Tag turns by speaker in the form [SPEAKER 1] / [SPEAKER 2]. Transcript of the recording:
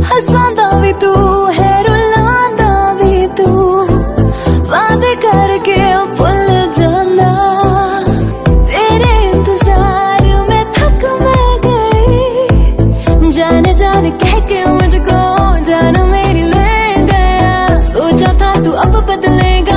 [SPEAKER 1] हसांदा भी तू है रुलांदा भी तू, वादे करके भुल जाना। तेरे इंतजार में थक मैं गई, जान जान कह के मुझको जान मेरी ले गया। सोचा था तू अब बदलेगा,